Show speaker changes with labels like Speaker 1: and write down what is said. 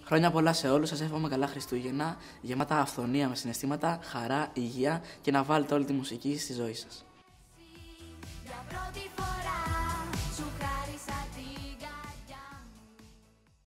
Speaker 1: Χρόνια πολλά σε όλους, σας εύχομαι καλά Χριστούγεννα, γεμάτα αυθονία με συναισθήματα, χαρά, υγεία και να βάλετε όλη τη μουσική στη ζωή σας.
Speaker 2: Για πρώτη φορά